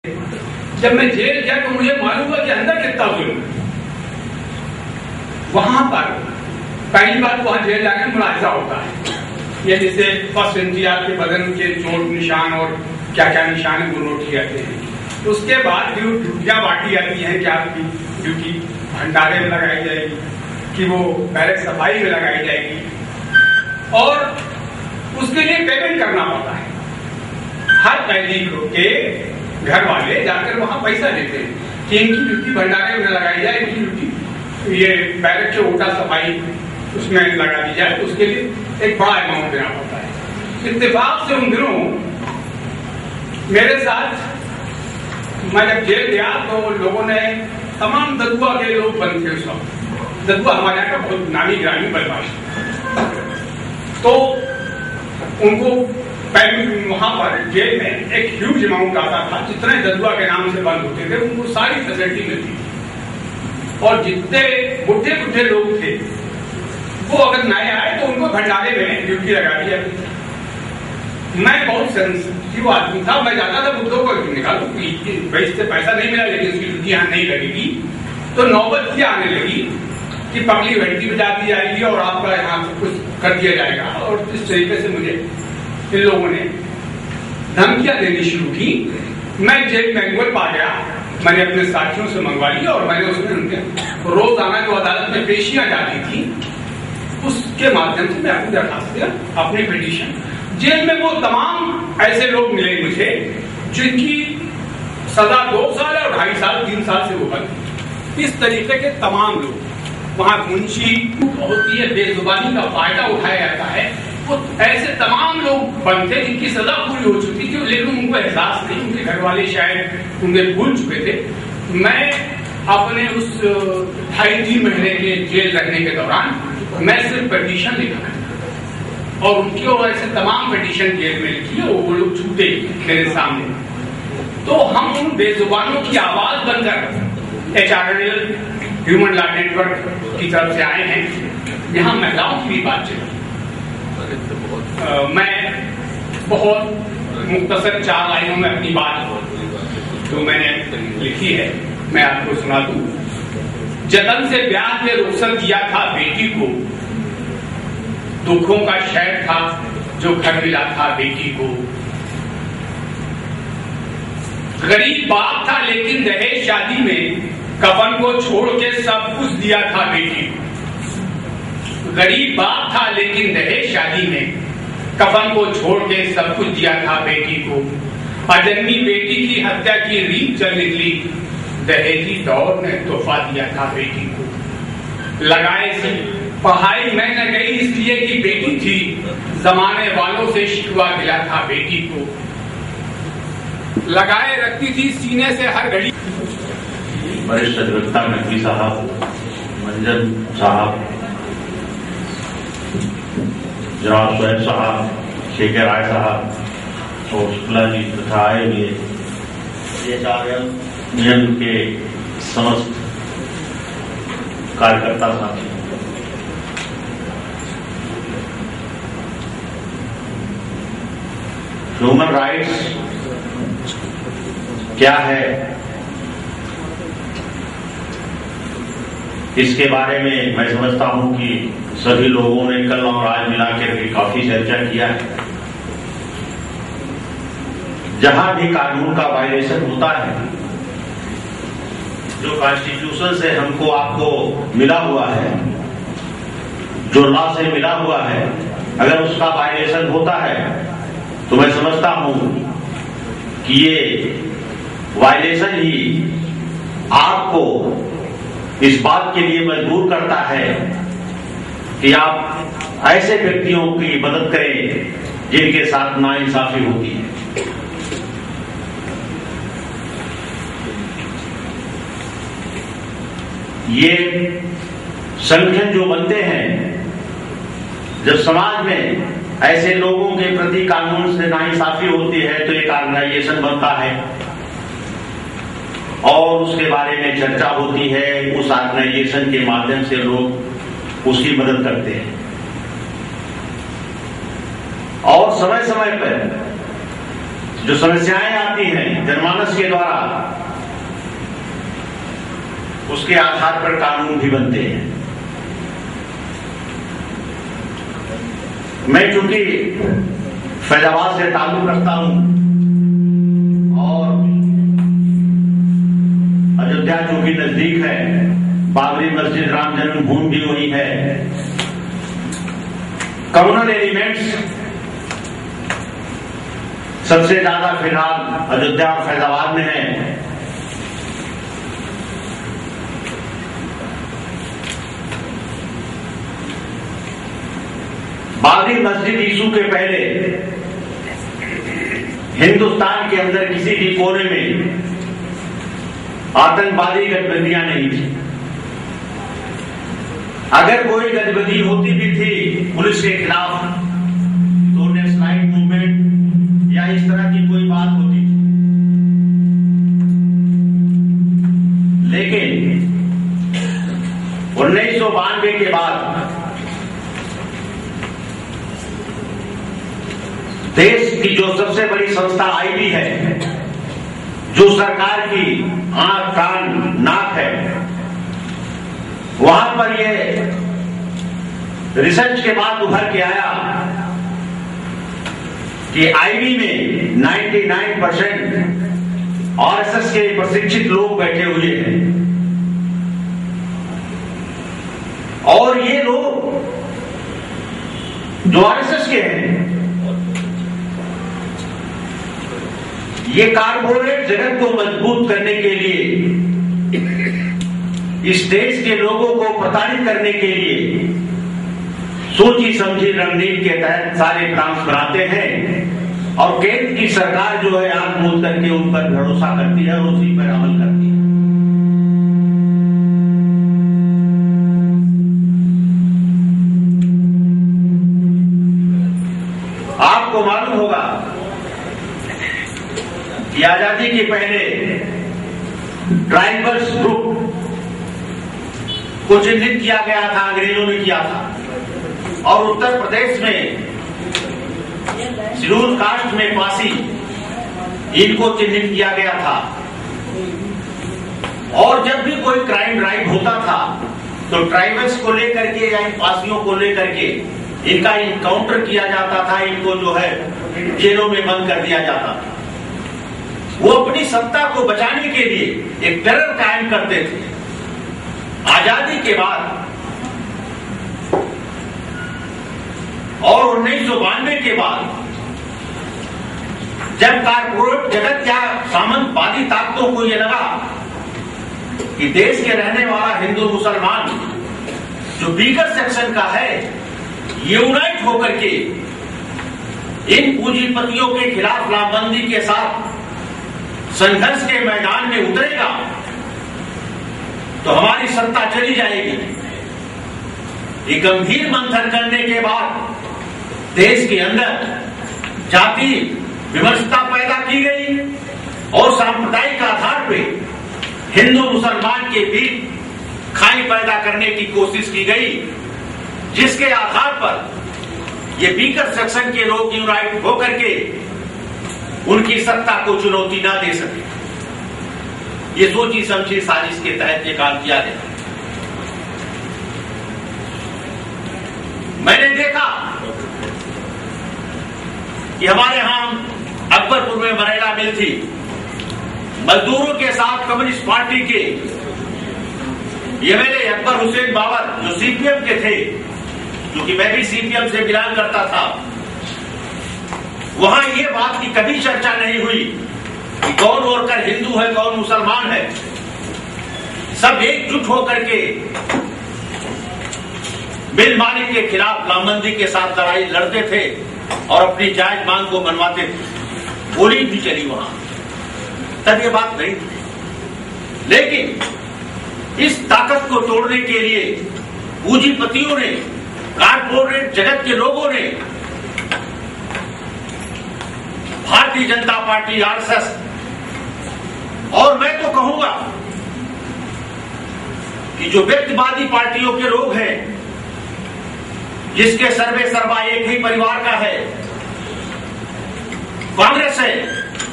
जब मैं जेल गया तो मुझे मालूम हुआ कि अंदर कितना जुल्म है। वहां पर पहली बात, वहां जेल जाकर मुलाहिजा होता है, ये जैसे फर्स्ट एनटीआर के बदन के चोट निशान और क्या क्या निशान है वो नोट किए जाते हैं। उसके बाद ड्यूटियां बांटी जाती हैं कि आपकी ड्यूटी भंडारे में लगाई जाएगी, कि वो बैरक सफाई में लगाई जाएगी, और उसके लिए पेमेंट करना पड़ता है। हर कैदी के घर वाले जाकर वहां पैसा देते हैं कि इनकी ड्यूटी भंडारे में लगाई जाए, इनकी ड्यूटी ये बैरक के ओटा सफाई उसमें लगा दी जाए। उसके लिए एक बड़ा अमाउंट देना पड़ता है। इत्तेफाक से उन दिनों मेरे साथ मैं जब जेल गया तो लोगों ने, तमाम ददुआ के लोग बंद थे उस वक्त। ददुआ हमारे यहाँ का बहुत नामी ग्रामी बदमाश, तो उनको वहां पर जेल में एक ह्यूज अमाउंट आता था। जितने ददुआ के नाम से बंद होते थे उनको सारी फैसिलिटी मिलती थी, और जितने बुढ़े बुढ़े लोग थे वो अगर नए आए तो उनको भंडारे में ड्यूटी लगा दी जाती थी। मैं बहुत सेंसिटिव आदमी था, मैं जाता था बुद्धों को निकालू, भाई इससे पैसा नहीं मिला लेकिन उसकी ड्यूटी यहाँ नहीं लगेगी। तो नौबत क्या आने लगी कि पगली घंटी बजा दी जाएगी और आपका यहाँ कुछ कर दिया जाएगा, और इस तरीके से मुझे इन लोगों ने धमकियां देनी शुरू की। मैं जेल मैनुअल पा गया, मैंने अपने साथियों से मंगवा लिया, और मैंने उसमें रोजाना जो अदालत में पेशियां जाती थी उसके माध्यम से मैं अपनी दरखास्त दिया, अपनी पिटीशन। जेल में वो तमाम ऐसे लोग मिले मुझे जिनकी सजा 2 साल और 2.5 साल 3 साल से वो बंद। इस तरीके के तमाम लोग वहां मुंशी होती है, बेजुबानी का फायदा उठाया जाता है, वो ऐसे तमाम लोग बंद थे जिनकी सजा पूरी हो चुकी थी, लेकिन उनको एहसास नहीं, उनके घर वाले शायद उन्हें भूल चुके थे। मैं अपने उस 2.5-3 महीने के जेल रहने के दौरान मैं सिर्फ पिटीशन लिखा, और उनकी और ऐसे तमाम पिटीशन जेल में लिखी है, वो लोग छूटे मेरे सामने। तो हम उन बेजुबानों की आवाज बनकर HRL ह्यूमन लॉ नेटवर्क की तरफ से आए हैं। यहाँ महिलाओं की भी बात चली। मैं बहुत मुख्तसर 4 लाइनों में अपनी बात जो मैंने लिखी है मैं आपको सुना दूं। जतन से ब्याह पे रुखसत किया था बेटी को, दुखों का शहर था जो घर मिला था बेटी को। गरीब बाप था लेकिन दहेज शादी में कफन को छोड़ के सब कुछ दिया था बेटी को। गरीब बाप था लेकिन दहेज शादी में कफन को छोड़ के सब कुछ दिया था बेटी को। अजन्मी बेटी की हत्या की रीत चल निकली, दहेजी दौर ने तोहफा दिया था बेटी को। लगाए से पढ़ाई मैं न गई इसलिए कि बेटी थी, जमाने वालों से शिकवा गिला था बेटी को। लगाए रखती थी सीने से हर घड़ी। वरिष्ठ अधिवक्ता नकवी साहब, मंजन साहब, जनाब सोहेब साहब, शेख राय साहब और शुक्ला जी तथा आए हुए नियम के समस्त कार्यकर्ता साथी, ह्यूमन राइट्स क्या है इसके बारे में मैं समझता हूं कि सभी लोगों ने कल और आज मिलाकर भी काफी चर्चा किया है। जहां भी कानून का वायलेशन होता है, जो कॉन्स्टिट्यूशन से हमको आपको मिला हुआ है, जो लॉ से मिला हुआ है, अगर उसका वायलेशन होता है तो मैं समझता हूं कि ये वायलेशन ही आपको इस बात के लिए मजबूर करता है कि आप ऐसे व्यक्तियों की मदद करें जिनके साथ नाइंसाफी होती है। ये संगठन जो बनते हैं, जब समाज में ऐसे लोगों के प्रति कानून से नाइंसाफी होती है तो एक ऑर्गेनाइजेशन बनता है और उसके बारे में चर्चा होती है। उस ऑर्गेनाइजेशन के माध्यम से लोग उसकी मदद करते हैं और समय समय पर जो समस्याएं आती हैं जनमानस के द्वारा, उसके आधार पर कानून भी बनते हैं। मैं चूंकि फैजाबाद से ताल्लुक रखता हूं और अयोध्या चूंकि नजदीक है, बाबरी मस्जिद, राम जन्मभूमि भी वही है, कम्युनल एलिमेंट्स सबसे ज्यादा फिलहाल अयोध्या और फैजाबाद में है। बाबरी मस्जिद इशू के पहले हिंदुस्तान के अंदर किसी भी कोने में आतंकवादी गतिविधियां नहीं थी। अगर कोई गतिविधि होती भी थी पुलिस के खिलाफ तो नेशनलाइट मूवमेंट या इस तरह की कोई बात होती थी। लेकिन 1992 के बाद देश की जो सबसे बड़ी संस्था आईबी है, जो सरकार की आंख कान नाक है, वहां पर ये रिसर्च के बाद उभर के आया कि आईबी में 99% आरएसएस के प्रशिक्षित लोग बैठे हुए हैं और ये लोग जो आरएसएस के हैं, ये कारपोरेट जगत को मजबूत करने के लिए, इस देश के लोगों को प्रताड़ित करने के लिए सोची समझी रणनीति के तहत सारे प्लान्स बनाते हैं और केंद्र की सरकार जो है आंख मूंद करके उन पर भरोसा करती है और उसी पर अमल करती है। आपको मालूम होगा कि आजादी के पहले ट्राइबल्स ग्रुप को चिन्हित किया गया था, अंग्रेजों ने किया था और उत्तर प्रदेश में शेड्यूल कास्ट में पासी, इनको चिन्हित किया गया था। और जब भी कोई क्राइम ड्राइव होता था तो ट्राइबल्स को लेकर के या इन पासियों को लेकर के इनका इनकाउंटर किया जाता था, इनको जो है जेलों में बंद कर दिया जाता था। वो अपनी सत्ता को बचाने के लिए एक टेरर कायम करते थे। आजादी के बाद और 1992 के बाद जब कारपोरेट जगत या सामंतवादी ताकतों को यह लगा कि देश के रहने वाला हिंदू मुसलमान जो वीकर सेक्शन का है, यूनाइट होकर के इन पूंजीपतियों के खिलाफ लामबंदी के साथ संघर्ष के मैदान में उतरेगा तो हमारी सत्ता चली जाएगी। ये गंभीर मंथन करने के बाद देश के अंदर जाति विवशता पैदा की गई और सांप्रदायिक आधार पे हिंदू मुसलमान के बीच खाई पैदा करने की कोशिश की गई, जिसके आधार पर ये वीकर सेक्शन के लोग यूनाइट होकर के उनकी सत्ता को चुनौती ना दे सके। ये सोची समझी साजिश के तहत ये काम किया गया। मैंने देखा कि हमारे यहां अकबरपुर में मरेला मिल थी, मजदूरों के साथ कम्युनिस्ट पार्टी के एमएलए अकबर हुसैन बाबर जो सीपीएम के थे, क्योंकि मैं भी सीपीएम से बिलोंग करता था, वहां ये बात की कभी चर्चा नहीं हुई कि कौन वर्कर हिंदू है कौन मुसलमान है। सब एकजुट होकर के मिल मालिक के खिलाफ लामबंदी के साथ लड़ाई लड़ते थे और अपनी जायज मांग को मनवाते थे। गोली भी चली वहां, तब ये बात नहीं थी। लेकिन इस ताकत को तोड़ने के लिए पूंजीपतियों ने, कारपोरेट जगत के लोगों ने, भारतीय जनता पार्टी, आरएसएस और मैं तो कहूंगा कि जो व्यक्तिवादी पार्टियों के लोग हैं, जिसके सर्वे सर्वा एक ही परिवार का है, कांग्रेस है,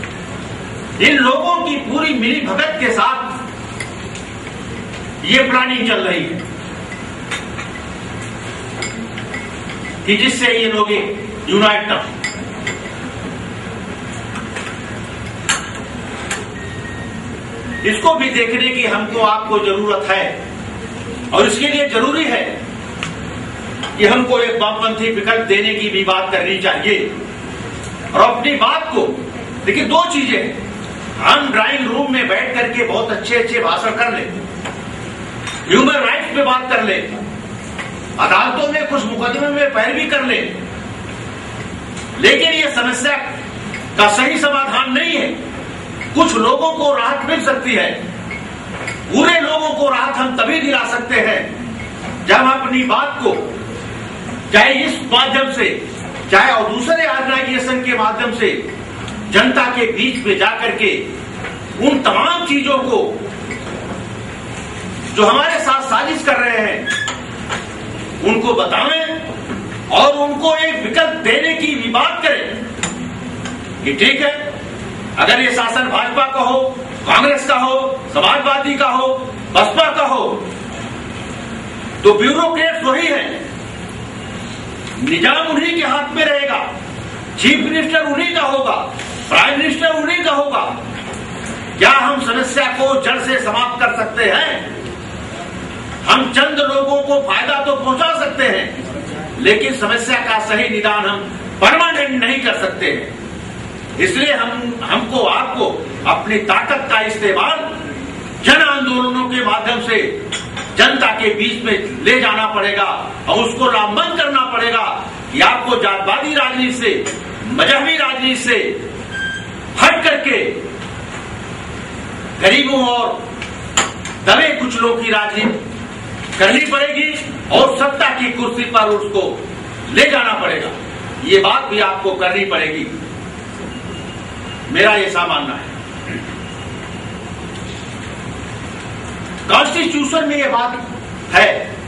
इन लोगों की पूरी मिली भगत के साथ ये प्लानिंग चल रही है कि जिससे ये लोग यूनाइट ना हो। इसको भी देखने की हमको आपको जरूरत है और इसके लिए जरूरी है कि हमको एक वामपंथी विकल्प देने की भी बात करनी चाहिए और अपनी बात को देखिए, दो चीजें, हम ड्राइंग रूम में बैठ करके बहुत अच्छे अच्छे भाषण कर ले, ह्यूमन राइट्स पे बात कर ले, अदालतों में कुछ मुकदमे में पैरवी कर ले, लेकिन ये समस्या का सही समाधान नहीं है। कुछ लोगों को राहत मिल सकती है, पूरे लोगों को राहत हम तभी दिला सकते हैं जब हम अपनी बात को चाहे इस माध्यम से चाहे और दूसरे ऑर्गेनाइजेशन के माध्यम से जनता के बीच में जाकर के उन तमाम चीजों को जो हमारे साथ साजिश कर रहे हैं उनको बताएं और उनको एक विकल्प देने की भी बात करें कि ठीक है, अगर ये शासन भाजपा का हो, कांग्रेस का हो, समाजवादी का हो, बसपा का हो, तो ब्यूरोक्रेट्स वही है, निजाम उन्हीं के हाथ में रहेगा, चीफ मिनिस्टर उन्हीं का होगा, प्राइम मिनिस्टर उन्हीं का होगा। क्या हम समस्या को जड़ से समाप्त कर सकते हैं? हम चंद लोगों को फायदा तो पहुंचा सकते हैं, लेकिन समस्या का सही निदान हम परमानेंट नहीं कर सकते हैं। इसलिए हमको आपको अपनी ताकत का इस्तेमाल जन आंदोलनों के माध्यम से जनता के बीच में ले जाना पड़ेगा और उसको लामबंद करना पड़ेगा कि आपको जातवादी राजनीति से, मजहबी राजनीति से हट करके गरीबों और दबे कुचलों की राजनीति करनी पड़ेगी और सत्ता की कुर्सी पर उसको ले जाना पड़ेगा। ये बात भी आपको करनी पड़ेगी, मेरा ऐसा मानना है। कॉन्स्टिट्यूशन में ये बात है,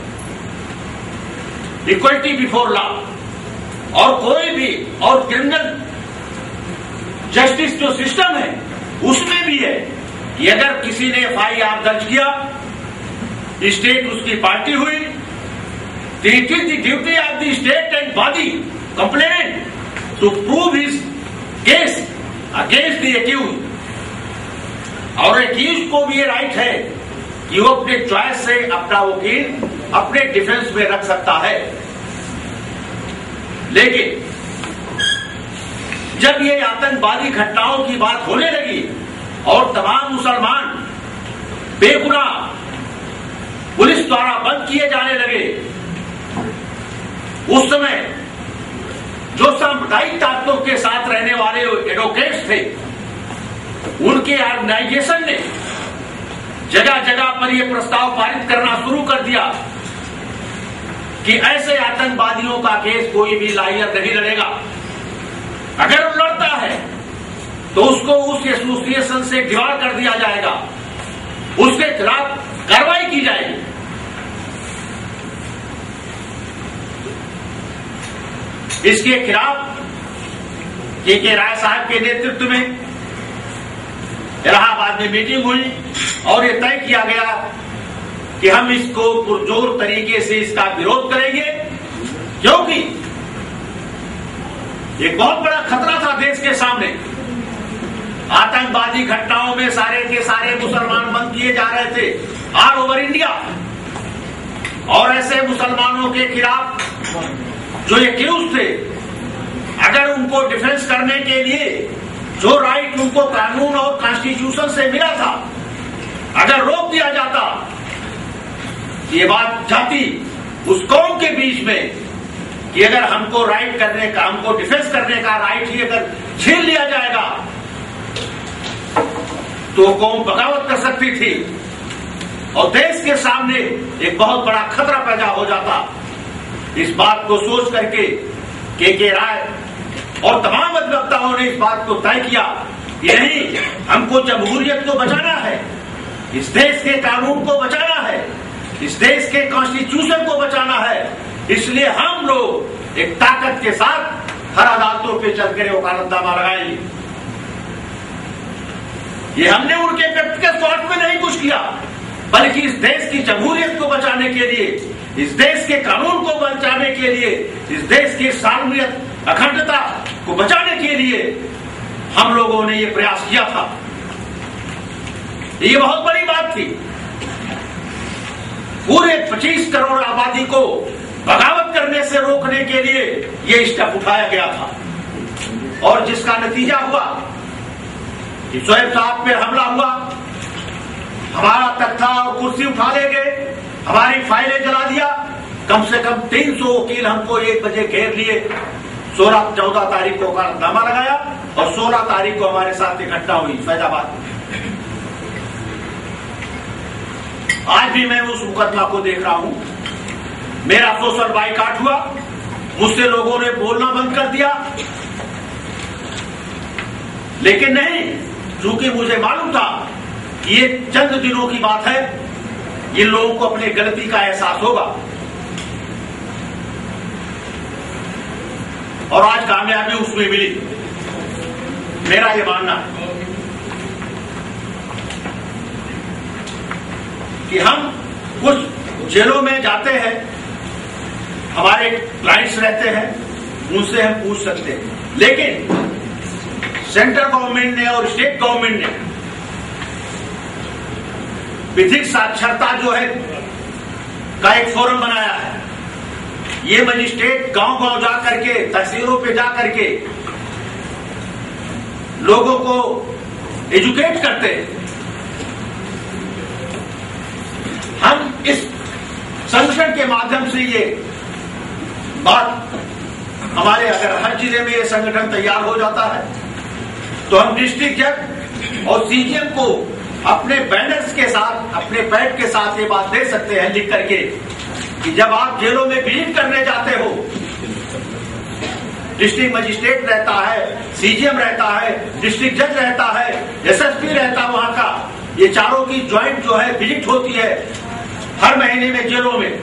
इक्वलिटी बिफोर लॉ, और कोई भी और क्रिमिनल जस्टिस जो सिस्टम है उसमें भी है कि अगर किसी ने FIR दर्ज किया, स्टेट उसकी पार्टी हुई, it is the duty of the state and body complainant to prove his case against the accused. और एक्यूज को भी ये राइट है कि वो अपने चॉइस से अपना वकील अपने डिफेंस में रख सकता है। लेकिन जब ये आतंकवादी घटनाओं की बात होने लगी और तमाम मुसलमान बेगुनाह पुलिस द्वारा बंद किए जाने लगे, उस समय जो सांप्रदायिक ताकतों के साथ रहने वाले एडवोकेट्स थे, उनके ऑर्गेनाइजेशन ने जगह जगह पर यह प्रस्ताव पारित करना शुरू कर दिया कि ऐसे आतंकवादियों का केस कोई भी लॉयर नहीं लड़ेगा। अगर वो लड़ता है तो उसको उस एसोसिएशन से डिवार कर दिया जाएगा, उसके खिलाफ कार्रवाई की जाएगी। इसके खिलाफ के राय साहब के नेतृत्व में इलाहाबाद में मीटिंग हुई और यह तय किया गया कि हम इसको पुरजोर तरीके से इसका विरोध करेंगे, क्योंकि एक बहुत बड़ा खतरा था देश के सामने। आतंकवादी घटनाओं में सारे के सारे मुसलमान बंद किए जा रहे थे ऑल ओवर इंडिया, और ऐसे मुसलमानों के खिलाफ जो एक्यूज थे, अगर उनको डिफेंस करने के लिए जो राइट उनको कानून और कॉन्स्टिट्यूशन से मिला था, अगर रोक दिया जाता, ये बात जाती उस कौम के बीच में कि अगर हमको राइट करने का, हमको डिफेंस करने का राइट ही अगर छीन लिया जाएगा तो कौम बगावत कर सकती थी और देश के सामने एक बहुत बड़ा खतरा पैदा हो जाता। इस बात को सोच करके के राय और तमाम अधिवक्ताओं ने इस बात को तय किया कि नहीं, हमको जमहूरियत को बचाना है, इस देश के कानून को बचाना है, इस देश के कॉन्स्टिट्यूशन को बचाना है। इसलिए हम लोग एक ताकत के साथ हर अदालतों पे चल कर वकालतनामा लगाएंगे। ये हमने उनके व्यक्तिगत स्वार्थ में नहीं कुछ किया, बल्कि इस देश की जमहूरियत को बचाने के लिए, इस देश के कानून को बचाने के लिए, इस देश की सार्वभौमिक अखंडता को बचाने के लिए हम लोगों ने ये प्रयास किया था। ये बहुत बड़ी बात थी। पूरे 25 करोड़ आबादी को बगावत करने से रोकने के लिए ये स्टेप उठाया गया था, और जिसका नतीजा हुआ कि शोएब साहब पे हमला हुआ, हमारा तख्ता और कुर्सी उठा ले गए, हमारी फाइलें जला दिया। कम से कम 300 वकील हमको 1 बजे घेर लिए। 14 तारीख को हंगामा लगाया और 16 तारीख को हमारे साथ एक घटना हुई फैजाबाद में। आज भी मैं उस मुकदमा को देख रहा हूं। मेरा सोशल बाइकाट हुआ, मुझसे लोगों ने बोलना बंद कर दिया, लेकिन नहीं, चूंकि मुझे मालूम था कि ये चंद दिनों की बात है, इन लोगों को अपने गलती का एहसास होगा, और आज कामयाबी उसमें मिली। मेरा ये मानना है कि हम कुछ जेलों में जाते हैं, हमारे क्लाइंट्स रहते हैं, उनसे हम पूछ सकते हैं, लेकिन सेंट्रल गवर्नमेंट ने और स्टेट गवर्नमेंट ने विधिक साक्षरता जो है का एक फोरम बनाया है। ये मजिस्ट्रेट गांव-गांव जा करके, तहसीलों पे जा करके लोगों को एजुकेट करते हैं। हम इस संगठन के माध्यम से ये बात, हमारे अगर हर जिले में ये संगठन तैयार हो जाता है तो हम डिस्ट्रिक्ट जज और सीजीएम को अपने बैनर्स के साथ, अपने पैड के साथ ये बात दे सकते हैं लिख करके कि जब आप जेलों में विजिट करने जाते हो, डिस्ट्रिक्ट मजिस्ट्रेट रहता है, सीजीएम रहता है, डिस्ट्रिक्ट जज रहता है, एसएसपी रहता है वहां का, ये चारों की ज्वाइंट जो है विजिट होती है हर महीने में जेलों में।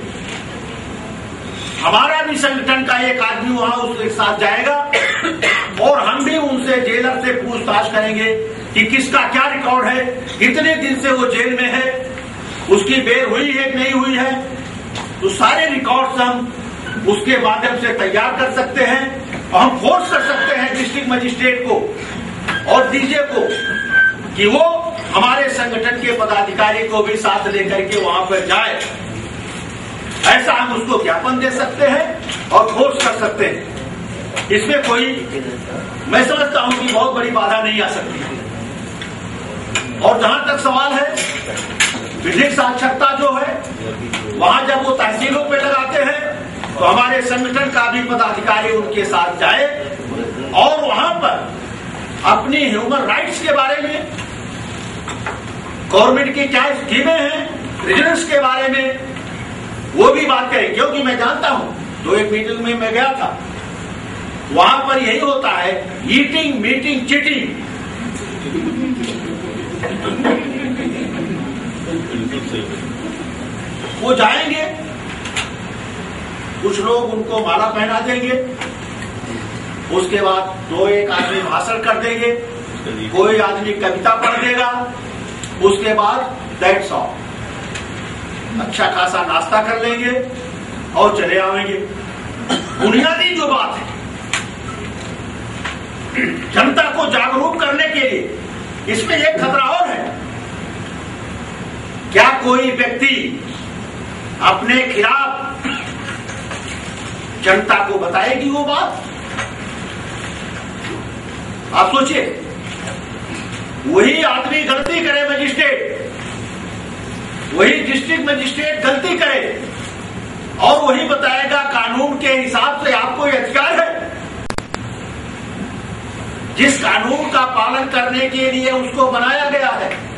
हमारा भी संगठन का एक आदमी वहां उसके साथ जाएगा और हम भी उनसे, जेलर से पूछताछ करेंगे कि किसका क्या रिकॉर्ड है, कितने दिन से वो जेल में है, उसकी बेल हुई है कि नहीं हुई है। तो सारे रिकॉर्ड्स हम उसके माध्यम से तैयार कर सकते हैं और हम फोर्स कर सकते हैं डिस्ट्रिक्ट मजिस्ट्रेट को और डीजे को कि वो हमारे संगठन के पदाधिकारी को भी साथ लेकर के वहां पर जाए। ऐसा हम उसको ज्ञापन दे सकते हैं और फोर्स कर सकते हैं। इसमें कोई, मैं समझता हूं कि बहुत बड़ी बाधा नहीं आ सकती। और जहां तक सवाल है विधिक साक्षरता जो है, वहां जब वो तहसीलों पे लगाते हैं तो हमारे संगठन का भी पदाधिकारी उनके साथ जाए और वहां पर अपनी ह्यूमन राइट्स के बारे में, गवर्नमेंट की क्या स्कीमें हैं, प्रिजनर्स के बारे में वो भी बात करें। क्योंकि मैं जानता हूं, तो एक मीटिंग में मैं गया था, वहां पर यही होता है, ईटिंग मीटिंग चीटिंग। वो जाएंगे, कुछ लोग उनको माला पहना देंगे, उसके बाद 2-1 आदमी भाषण कर देंगे, कोई आदमी कविता पढ़ देगा, उसके बाद दैट्स ऑल। अच्छा खासा नाश्ता कर लेंगे और चले आएंगे। बुनियादी जो बात है, जनता को जागरूक करने के लिए, इसमें एक खतरा और है। क्या कोई व्यक्ति अपने खिलाफ जनता को बताएगी वो बात? आप सोचिए, वही आदमी गलती करे, मजिस्ट्रेट, वही डिस्ट्रिक्ट मजिस्ट्रेट गलती करे और वही बताएगा कानून के हिसाब से आपको ये अधिकार है। जिस कानून का पालन करने के लिए उसको बनाया गया है,